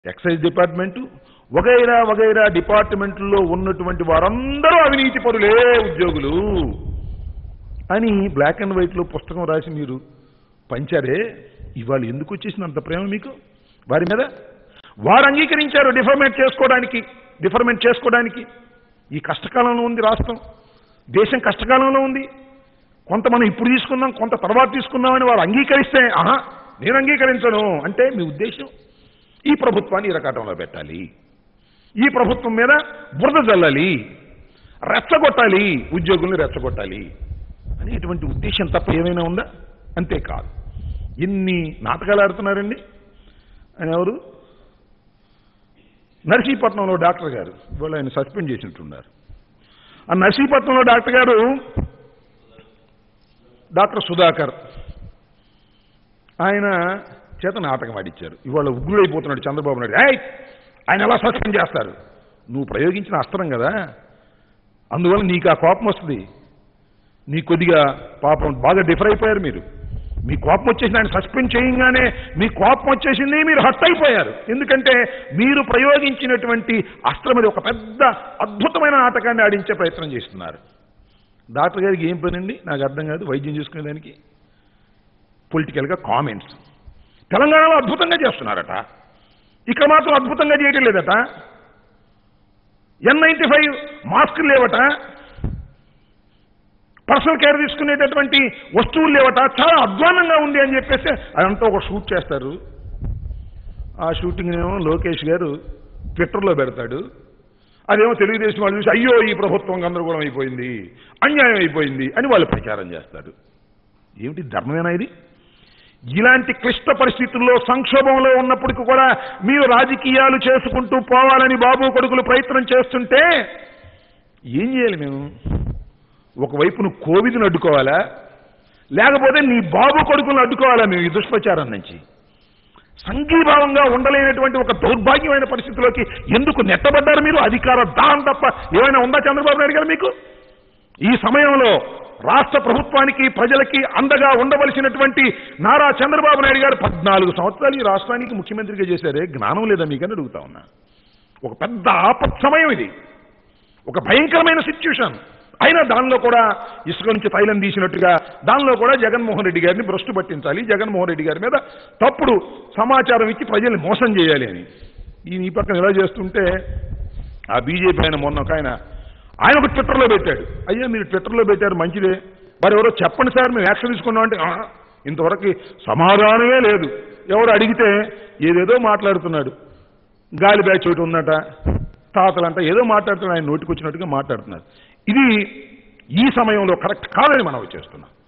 Excise department వగైరా వగైరా డిపార్ట్మెంట్లో ఉన్నటువంటి వారందరూ అవినీతి పరులే ఉద్యోగులు అని బ్లాక్ అండ్ వైట్లో పుస్తకం రాసి మీరు పంచారే. ఇవాళ ఎందుకు వచ్చేసింది అంత ప్రేమ మీకు వారి మీద? వారు అంగీకరించారు డిఫర్మెంట్ చేసుకోవడానికి. ఈ కష్టకాలంలో ఉంది రాష్ట్రం, దేశం కష్టకాలంలో ఉంది. కొంత మనం ఇప్పుడు తీసుకుందాం, కొంత తర్వాత తీసుకుందామని వారు అంగీకరిస్తే నేను అంగీకరించను అంటే మీ ఉద్దేశం ఈ ప్రభుత్వాన్ని ఇరకాటంలో పెట్టాలి, ఈ ప్రభుత్వం మీద బురద జల్లాలి, రెచ్చగొట్టాలి, ఉద్యోగుల్ని రెచ్చగొట్టాలి అనేటువంటి ఉద్దేశం తప్ప ఏమైనా ఉందా? అంతేకాదు. ఎన్ని నాటకాలు ఆడుతున్నారండి. ఆయన ఎవరు? నర్సీపట్నంలో డాక్టర్ గారు. ఇవాళ ఆయన సస్పెండ్ చేసినట్టున్నారు. ఆ నర్సీపట్నంలో డాక్టర్ గారు డాక్టర్ సుధాకర్, ఆయన చేత నాటకం ఆడిచ్చారు. ఇవాళ ఉగ్రుడైపోతున్నాడు చంద్రబాబు నాయుడు. ఆయన ఎలా సస్పెండ్ చేస్తారు? నువ్వు ప్రయోగించిన అస్త్రం కదా, అందువల్ల నీకు ఆ కోపం వస్తుంది. నీ కొద్దిగా పాపం బాగా డిఫర్ అయిపోయారు మీరు. మీ కోపం వచ్చేసింది, ఆయన సస్పెండ్ చేయగానే మీ కోపం వచ్చేసింది, మీరు హర్ట్ అయిపోయారు. ఎందుకంటే మీరు ప్రయోగించినటువంటి అస్త్రం అది ఒక పెద్ద అద్భుతమైన నాటకాన్ని ఆడించే ప్రయత్నం చేస్తున్నారు. డాక్టర్ గారికి ఏం పనండి నాకు అర్థం కాదు. వైద్యం చేసుకునేదానికి పొలిటికల్గా కామెంట్స్. తెలంగాణలో అద్భుతంగా చేస్తున్నారట, ఇక్కడ మాత్రం అద్భుతంగా చేయటం లేదట. N95 మాస్కులు లేవట, పర్సనల్ కేర్ తీసుకునేటటువంటి వస్తువులు లేవట, చాలా అధ్వానంగా ఉంది అని చెప్పేసి అదంతా ఒక షూట్ చేస్తారు. ఆ షూటింగ్ ఏమో లోకేష్ గారు ట్విట్టర్లో పెడతాడు. అదేమో తెలుగుదేశం వాళ్ళు చూసి అయ్యో ఈ ప్రభుత్వం గందరగోళం అయిపోయింది, అన్యాయం అయిపోయింది అని వాళ్ళు ప్రచారం చేస్తారు. ఏమిటి ధర్మమేనా ఇది? ఇలాంటి క్లిష్ట పరిస్థితుల్లో సంక్షోభంలో ఉన్నప్పటికీ కూడా మీరు రాజకీయాలు చేసుకుంటూ పోవాలని బాబు కొడుకులు ప్రయత్నం చేస్తుంటే ఏం చేయాలి మేము? ఒకవైపు నువ్వు కోవిడ్ని అడ్డుకోవాలా, లేకపోతే నీ బాబు కొడుకులను అడ్డుకోవాలా మేము ఈ దుష్ప్రచారం నుంచి? సంఘీభావంగా ఉండలేనటువంటి ఒక దౌర్భాగ్యమైన పరిస్థితిలోకి ఎందుకు నెట్టబడ్డారు మీరు? అధికార దాహం తప్ప ఏమైనా ఉందా చంద్రబాబు నాయుడు గారు మీకు? ఈ సమయంలో రాష్ట్ర ప్రభుత్వానికి ప్రజలకి అండగా ఉండవలసినటువంటి నారా చంద్రబాబు నాయుడు గారు 14 సంవత్సరాలు ఈ రాష్ట్రానికి ముఖ్యమంత్రిగా చేశారే, జ్ఞానం లేదా మీకని అడుగుతా ఉన్నా. ఒక పెద్ద ఆపత్ సమయం ఇది, ఒక భయంకరమైన సిచ్యువేషన్. అయినా దానిలో కూడా ఇసుక నుంచి తైలం తీసినట్టుగా దానిలో కూడా జగన్మోహన్ రెడ్డి గారిని భ్రష్టు పట్టించాలి, జగన్మోహన్ రెడ్డి గారి మీద తప్పుడు సమాచారం ఇచ్చి ప్రజల్ని మోసం చేయాలి అని ఈ పక్కన ఎలా చేస్తుంటే ఆ బీజేపీ ఆయన మొన్న ఒక ఆయన ఒక ట్విట్టర్లో పెట్టాడు. అయ్యా మీరు ట్విట్టర్లో పెట్టారు మంచిదే, మరి ఎవరో చెప్పండి సార్ మేము యాక్షన్ తీసుకున్నామంటే ఇంతవరకు సమాధానమే లేదు. ఎవరు అడిగితే ఏదేదో మాట్లాడుతున్నాడు, గాలి బ్యాచ్ ఒకటి ఉందట, తాతలంట ఏదో మాట్లాడుతున్నాడు, ఆయన నోటికి వచ్చినట్టుగా మాట్లాడుతున్నారు. ఇది ఈ సమయంలో కరెక్ట్ కాదని మనం చేస్తున్నాం.